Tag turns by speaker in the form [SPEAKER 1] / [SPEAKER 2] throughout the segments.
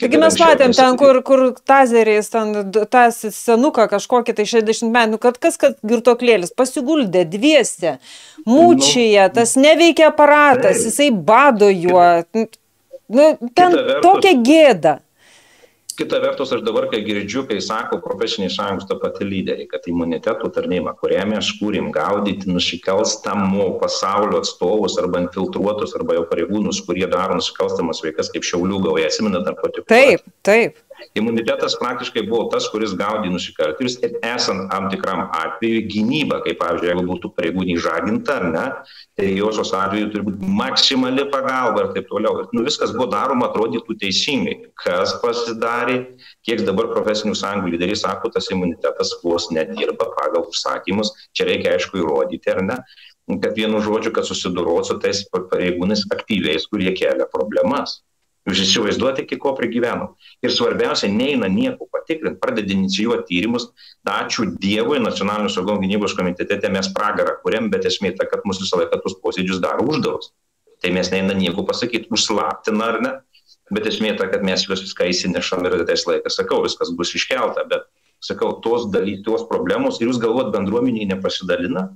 [SPEAKER 1] Taigi mes matėm ten, kur tazeriais, tas senuką kažkokį, tai 60 metų, kad girtuoklėlis pasiguldė dviese, mūčyje, tas neveikia aparatas, jisai bado juo, ten tokia gėda.
[SPEAKER 2] Kita vertus, aš dabar, kai girdžiu, kai sako profesiniai sąjungos ta pati lyderiai, kad imunitetų tarnyba, kurią mes kūrim gaudyti nusikalstamo pasaulio atstovus arba infiltruotus arba jau pareigūnus, kurie daro nusikalstamas veikas kaip Šiaulių gauja, atsimenat narkotikų.
[SPEAKER 1] Taip.
[SPEAKER 2] Imunitetas praktiškai buvo tas, kuris gaudė nusikaltėlius ir esant tam tikram atveju gynyba, kaip pavyzdžiui, jeigu būtų pareigūnė išžaginta, ar ne, tai josios atveju turi būti maksimali pagalba ir taip toliau. Viskas buvo daroma, atrodytų teisingai. Kas pasidarė, kiek dabar profesinių sąjungų lyderiai sako, tas imunitetas vos nedirba pagal užsakymus, čia reikia aišku įrodyti, ar ne, kad vienu žodžiu, kad susidorot su tais pareigūnais aktyviais, kurie kelia problemas. Jūs įsivaizduojate, iki ko prigyvenom. Ir svarbiausia, neina nieko patikrinti, pradeda inicijuoti tyrimus. Ačiū Dievui, Nacionalinio saugumo gynybos komitete mes pragarą kuriam, bet esmė ta, kad mūsų visą laiką tus posėdžius daro uždarus. Tai mes neina nieko pasakyti, užslaptina ar ne, bet esmė ta, kad mes viską įsinešam ir tais laikas, sakau, viskas bus iškelta, bet sakau, tos problemos ir jūs galvot bendruomeniai nepasidalina,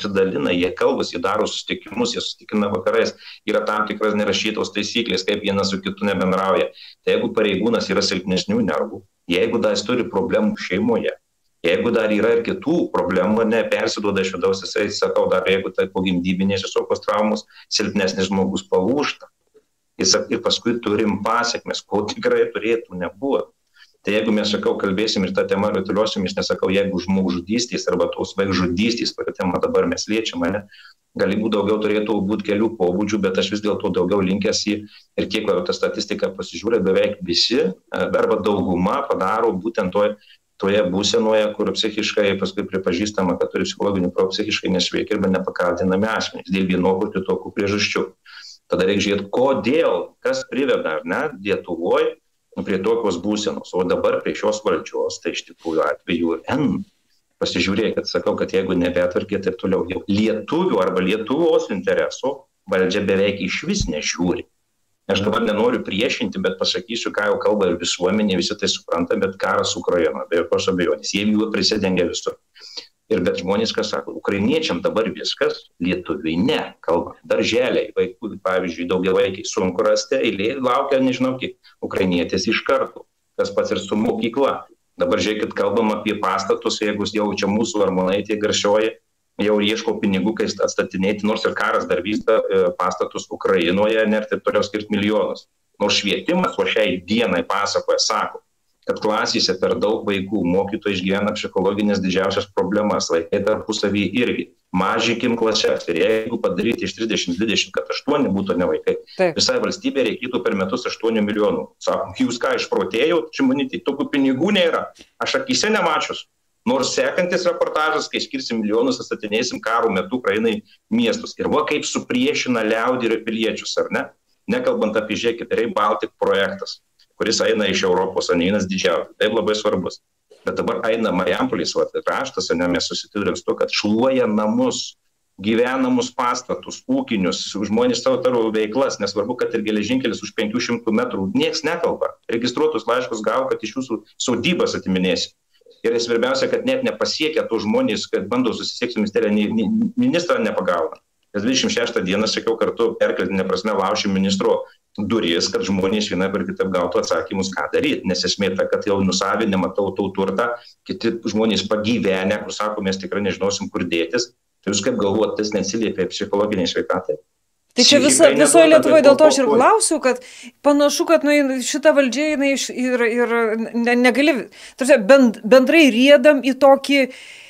[SPEAKER 2] jie kalbas, jie daro susitikimus, jie susitikina vakarais, yra tam tikras nerašytos taisyklės, kaip vienas su kitu nebendrauja. Tai jeigu pareigūnas yra silpnesnių nervų, jeigu dar jis turi problemų šeimoje, jeigu dar yra ir kitų problemų, nepersiduoda iš vidaus, jisai, sakau, dar jeigu tai po gimdybinės visokios traumos, silpnesnis žmogus palūžta. Ir paskui turim pasiekmes, ko tikrai turėtų nebuvo. Tai jeigu mes, sakau, kalbėsim ir tą temą rutuliosim, aš nesakau, jeigu žmogžudystės arba tos vaikžudystės, kurią temą dabar mes liečiame, galbūt daugiau turėtų būti kelių pobūdžių, bet aš vis dėlto daugiau linkęs į, ir kiek tą statistiką pasižiūrė, beveik visi, arba dauguma padaro būtent toje būsenoje, kur psichiškai paskui pripažįstama, kad turi psichologinių psichiškai nesveiki arba nepakaltinami asmenys, dėl vienokių kitokių priežasčių. Tada reikia žiūrėti, kodėl, kas priveda, ar ne, Lietuvoje prie tokios būsenos, o dabar prie šios valdžios, tai iš tikrųjų atveju pasižiūrėkit, sakau, kad jeigu nebetvarkė, taip toliau, jau lietuvių arba Lietuvos interesų valdžia beveik iš vis nežiūri. Aš dabar nenoriu priešinti, bet pasakysiu, ką jau kalba ir visuomenė, visi tai supranta, bet karas Ukrainoje, be jokios abejonės, jie jų prisidengia visur. Ir bet žmonės, kas sako, ukrainiečiam dabar viskas, lietuviai ne, kalba, darželiai, vaikų, pavyzdžiui, daugiavaikiai, sunku rasti, eilė laukia, nežinau, kiek ukrainietės iš karto, tas pats ir su mokykla. Dabar žiūrėkit, kalbam apie pastatus, jeigu jau čia mūsų armonaitė garsioji, jau ieško pinigų, kai atstatinėti, nors ir karas dar vyksta pastatus Ukrainoje, ir taip toliau skirti milijonus. Nors švietimas, o šiai dienai pasakoja, sako, kad klasėse per daug vaikų, mokytojai išgyvena psichologinės didžiausias problemas, vaikai tarpusavy irgi. Mažinkim klases ir jeigu padaryti iš 30-20, kad 8 būtų ne vaikai, visai valstybė reikėtų per metus 8 milijonų. Sakom, jūs ką, išprotėjot, Šimonytė, tokių pinigų nėra, aš akyse nemačius. Nors sekantis reportažas, kai skirsim milijonus, atstatinėsim karo metu Ukrainai miestus. Ir va kaip supriešina liaudį ir piliečius, ar ne? Nekalbant apie, žiūrėkit, Rail Baltic projektas, kuris eina iš Europos, Anienas didžiausias, taip labai svarbus. Bet dabar eina Marijampolės kraštas, mes susidūrėm su to, kad šluoja namus, gyvenamus pastatus, ūkinius, žmonės savo veiklas, nesvarbu, kad ir geležinkelis už 500 metrų, nieks nekalba. Registruotus laiškus gavo, kad iš jūsų sodybas atiminėsi. Ir svarbiausia, kad net nepasiekia tų žmonės, kad bando susisiekti su ministerija, ministrą nepagauna. 26 dieną, sakiau, kartu perkeltinė prasme laužė ministro duris, kad žmonės vienai per kitaip gautų atsakymus, ką daryti. Nes esmė ta, kad jau nusavinimą tautų turtą, kiti žmonės pagyvenę, kur sako, mes tikrai nežinosim, kur dėtis. Tai jūs kaip galvojate, tas neatsiliepia psichologiniai sveikatai?
[SPEAKER 1] Tai čia visoje Lietuvoje dėl to aš ir klausiu, kad panašu, kad šita valdžia ir negali, bendrai riedam į tokį,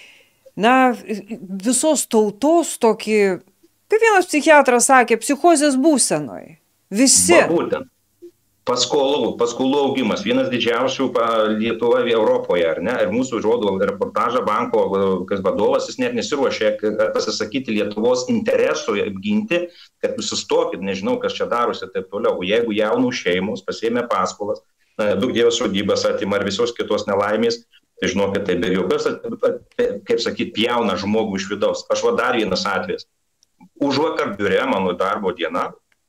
[SPEAKER 1] visos tautos tokį, kaip vienas psichiatras sakė, psichozės būsenoj. Visi.
[SPEAKER 2] Būtent. Paskolų augimas, vienas didžiausių Lietuvoje Europoje, ar ne? Ir mūsų rodo reportažą banko vadovas, jis net nesiruošė pasisakyti Lietuvos interesų apginti, kad susistokit, nežinau, kas čia darosi ir taip toliau. Jeigu jaunų šeimos pasiėmė paskolas, daug dievas sodybas atima ar visos kitos nelaimės, tai žinokit, tai be jokios, kaip sakyti, pjauna žmogų iš vidaus. Aš dar vienas atvejis. Užvakar biure, mano darbo diena,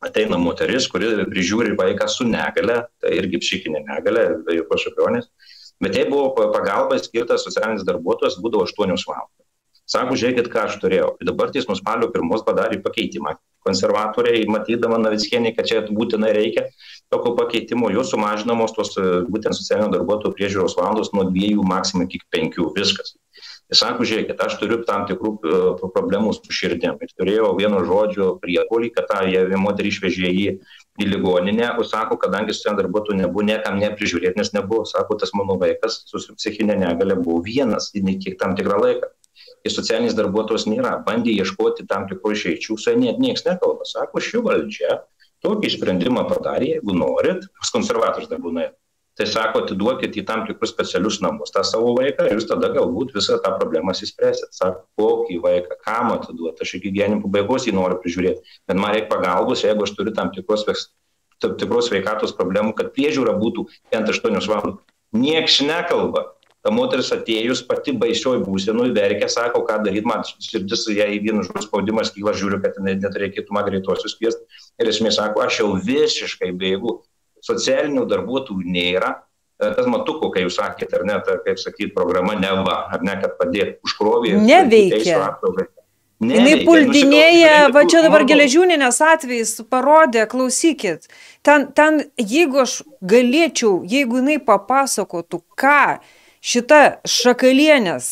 [SPEAKER 2] ateina moteris, kuri prižiūri vaiką su negale, tai irgi psichinė negale, be jokios abejonės. Bet jei buvo pagalba skirtas socialinis darbuotojas, būdavo 8 valandos. Sako, žiūrėkit, ką aš turėjau. Dabar teismo spalio 1 padarė pakeitimą. Konservatoriai, matydama Navickienė, kad čia būtinai reikia tokio pakeitimo, jos sumažinamos tos būtent socialinio darbuotojo priežiūros valandos nuo 2 maksimum iki 5, viskas. Jis sako, žiūrėkit, aš turiu tam tikrų problemų su širdim. Ir turėjau vieno žodžio priepolį, kad tą moterį išvežė į ligoninę, o sako, kadangi socialinio darbuotojo nebuvo, niekam neprižiūrėti, nes nebuvo, sako, tas mano vaikas su psichinė negale buvo vienas, iki tam tikrą laiką. Ir socialinis darbuotojas nėra, bandė ieškoti tam tikrų išeičių, su net nieks nekalba. Sako, ši valdžia tokį sprendimą padarė, jeigu norit, pas konservatorius dar būna. Tai sako, atiduokit į tam tikrus specialius namus tą savo vaiką ir jūs tada galbūt visą tą problemą įspręsit. Sako, kokį vaiką, kam atiduoti, aš iki gyvenimo pabaigos jį noriu prižiūrėti, bet man reikia pagalbos, jeigu aš turiu tam tikros sveikatos problemų, kad priežiūra būtų 8 valandų. Nieks nekalba. Ta moteris atėjus pati baisioj būsenoj verkia, sako, ką daryti, man širdis, jei vienu žodžiu spaudimas kyla, žiūriu, kad net reikėtų man greituosius kviesti. Ir esmė sako, aš jau visiškai bėgu, socialinių darbuotojų nėra, tas matuko, kai jūs sakėte, ar ne, ta, kaip sakyti, programa neva, ar ne, kad padėti užkrovį.
[SPEAKER 1] Neveikia. Jinai puldinėja, va čia dabar Geležiūnienės atvejais parodė, klausykit, ten jeigu aš galėčiau, jeigu jinai papasakotų, ką šita Šakalienės,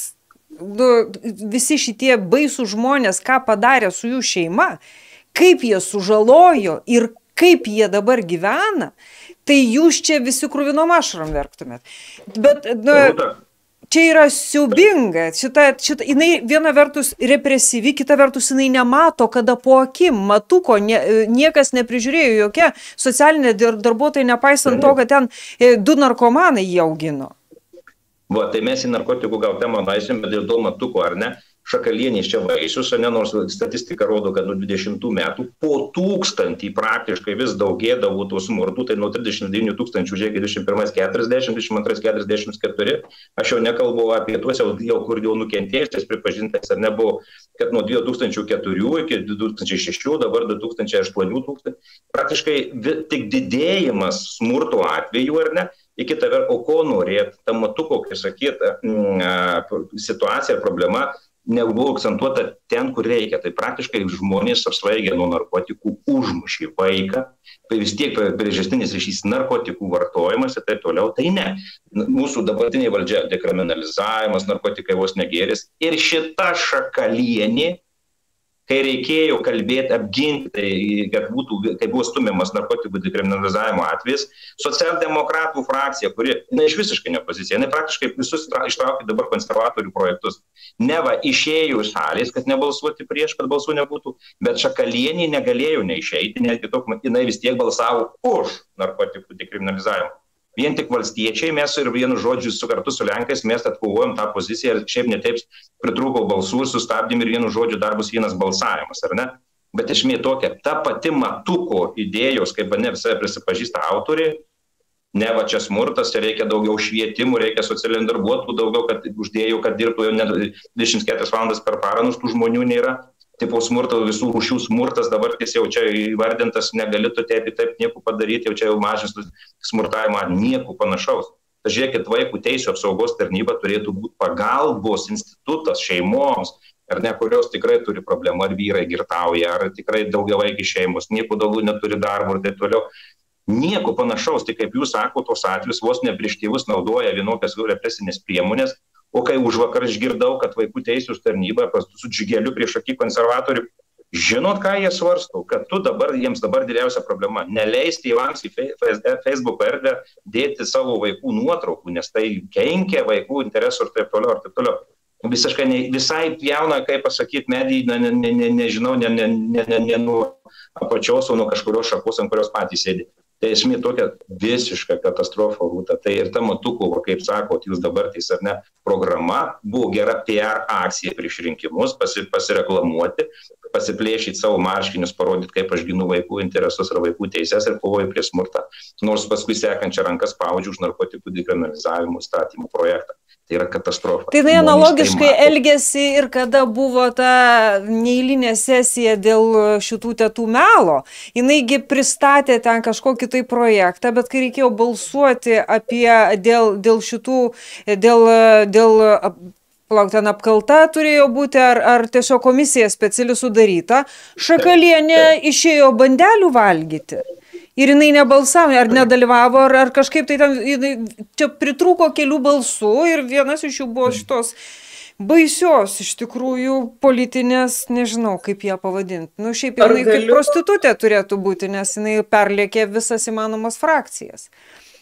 [SPEAKER 1] visi šitie baisų žmonės, ką padarė su jų šeima, kaip jie sužalojo ir kaip jie dabar gyvena, tai jūs čia visi kruvinom ašarom verktumėt. Bet čia yra siaubinga, jinai viena vertus represyvi, kita vertus jinai nemato, kada po akim, matuko, niekas neprižiūrėjo, jokia socialinė darbuotojai, nepaisant to, kad ten 2 narkomanai jį augino.
[SPEAKER 2] Va, tai mes į narkotikų gal temą naisim, bet ir dėl matuko, ar ne? Šakalienė čia vaisius, ne, nors statistika rodo, kad nuo 20 metų po 1000 praktiškai vis daugėdavo tų smurtų, tai nuo 39 000, žiūrėkit, 21 40, 22 44, aš jau nekalbu apie tuos jau kur jau nukentėjęs, pripažintas, ar nebuvo, kad nuo 2004 iki 2006, dabar 2008, praktiškai tik didėjimas smurto atveju, ar ne? Į kitą vertą, o ko norėt, tam matuko, kaip sakyt, situacija ar problema nebuvo akcentuota ten, kur reikia. Tai praktiškai žmonės apsvaigę nuo narkotikų užmušė vaiką, tai vis tiek priežastinis ryšys narkotikų vartojimas ir taip toliau. Tai ne. Mūsų dabartinė valdžia dekriminalizavimas, narkotikai vos negėris. Ir šita Šakalienė, kai reikėjo kalbėti, apginti, tai, kad būtų, kai buvo stumiamas narkotikų dekriminalizavimo atvejis, socialdemokratų frakcija, kuri iš visiškai nepozicija, jinai praktiškai visus ištraukė dabar konservatorių projektus. Neva išėjo iš salės, kad nebalsuoti prieš, kad balsų nebūtų, bet Šakalienė negalėjo neišeiti, netgi tokia, jinai vis tiek balsavo už narkotikų dekriminalizavimą. Vien tik valstiečiai, mes ir vienu žodžiu kartu su Lenkais mes atkovojom tą poziciją ir šiaip netaip pritrūko balsų ir sustabdėm ir vienu žodžiu dar bus vienas balsavimas, ar ne? Bet esmė tokia, ta pati matuko idėjos, kaip ne visai prisipažįsta autoriai, ne va čia smurtas, čia reikia daugiau švietimų, reikia socialinių darbuotojų daugiau, kad uždėjau, kad dirbtų jau ne 24 valandas per parą, nors tų žmonių nėra. Tipo smurto, visų rūšių smurtas, dabar jis jau čia įvardintas, negali tu taip nieko padaryti, jau čia jau mažins smurtavimą, nieko panašaus. Žiūrėkit, vaikų teisų apsaugos tarnyba turėtų būti pagalbos institutas šeimoms, ar ne, kurios tikrai turi problemą, ar vyrai girtauja, ar tikrai daugiavaikį šeimos, nieko daugiau neturi darbo ir taip toliau. Nieko panašaus, tik kaip jūs sako, tos atvejus vos ne prieš tėvus naudoja vienokias represinės priemonės. O kai užvakar išgirdau, kad vaikų teisų tarnyba su džigeliu prieš akį konservatorių, žinot, ką jie svarsto, kad jiems dabar didžiausia problema - neleisti tėvams į Facebook erdvę dėti savo vaikų nuotraukų, nes tai kenkia vaikų interesų ir taip toliau, ir taip toliau. Visai jauna, kaip pasakyti, medijai, nežinau, ne nuo apačios, o nuo kažkurios šakos, ant kurios patys sėdi. Tai esmė tokia visiška katastrofa būtų. Tai ir ta matuko, kaip sakot, jūs dabar tais ar ne, programa buvo gera PR akcija prieš rinkimus, pasireklamuoti, pasiplėšyti savo marškinius, parodyti, kaip aš ginu vaikų interesus ar vaikų teises ir kovoju prie smurtą. Nors paskui sekančią ranką spaudžiu už narkotikų dekriminalizavimo įstatymų projektą. Tai yra katastrofa.
[SPEAKER 1] Tai analogiškai elgėsi ir kada buvo ta neeilinė sesija dėl šitų tetų melo. Jinaigi pristatė ten kažkokį tai projektą, bet kai reikėjo balsuoti dėl šitų, palauk, ten apkalta turėjo būti, ar tiesiog komisija speciali sudaryta, Šakalienė išėjo bandelių valgyti. Ir jinai nebalsavo, ar nedalyvavo, ar kažkaip tai ten, čia pritrūko kelių balsų ir vienas iš jų buvo šitos baisios, iš tikrųjų, politinės, nežinau, kaip ją pavadinti. Nu, šiaip jinai kaip prostitutė turėtų būti, nes jinai perlėkė visas įmanomas frakcijas.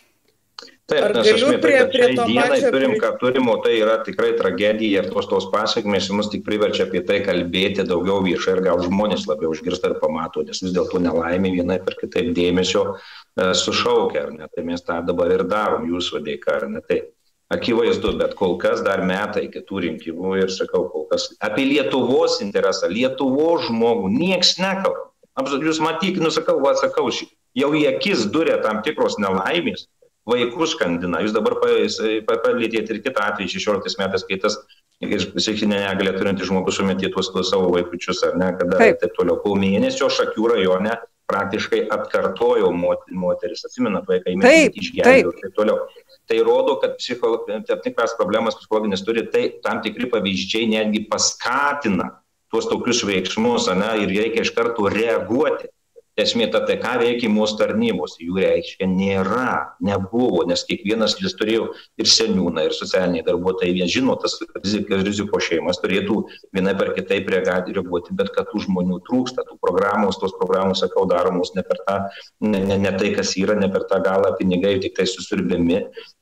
[SPEAKER 2] Taip, nes aš matau, kad šiai dienai turim, ką turim, o tai yra tikrai tragedija ir tos pasiekmės mus tik priverčia apie tai kalbėti daugiau viešai ir gal žmonės labiau išgirsta ir pamato, nes vis dėlto nelaimė vienai per kitaip dėmesio sušaukia, ar ne? Tai mes tą dabar ir darom jūsų dėka, ar ne? Tai akivaizdu, bet kol kas dar metai kitų rinkimų ir sakau, kol kas apie Lietuvos interesą, Lietuvos žmogų nieks nekalba. Jūs matyk, sakau, jau į akis duria tam tikros nelaimės. Vaikus skandina. Jūs dabar palėtėte ir kitą atvejį 16 metais, kai tas psichinę negalę turintis žmogus sumetė tuos savo vaikučius, ar ne, kada taip toliau. Po mėnesio Šakių rajone praktiškai atkartojo moteris, atsimenat, vaikai išgelbėjo ir taip toliau. Tai rodo, kad tam tikras problemas psichologinis turi, tai tam tikri pavyzdžiai netgi paskatina tuos tokius veiksmus, ne, ir reikia iš karto reaguoti. Esmė, tai ką veikia mūsų tarnybos, jų reiškia nebuvo, nes kiekvienas jis turėjo ir seniūną, ir socialiniai darbuotojai, jie žino, tas rizikos šeimas turėtų vienai per kitaip reaguoti, bet kad tų žmonių trūksta, tos programos, sakau, daromos ne per tą, ne tai, kas yra, ne per tą galą pinigai, tik tai susiurbiami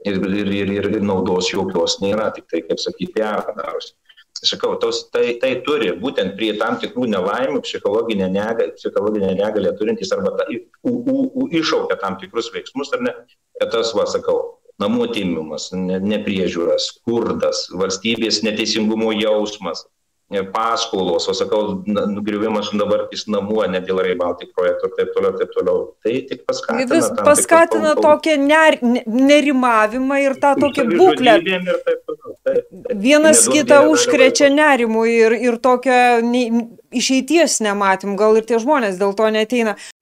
[SPEAKER 2] ir naudos jokios nėra, tik tai, kaip sakyti, piarą darosi. Sakau, tai turi būtent prie tam tikrų nelaimių psichologinę negalę turintys arba iššaukia tam tikrus veiksmus, ar ne, kad tas, sakau, namų atėmimas, nepriežiūras, skurdas, valstybės neteisingumo jausmas, paskolos, o sakau, nugriuvimas dabartis namų, ne dėl Rail Baltic projektų ir taip toliau. Tai tik
[SPEAKER 1] paskatina tokią nerimavimą ir tą tokią būklę. Vienas kitą užkrečia nerimu ir tokią išeities nematym, gal ir tie žmonės dėl to neateina.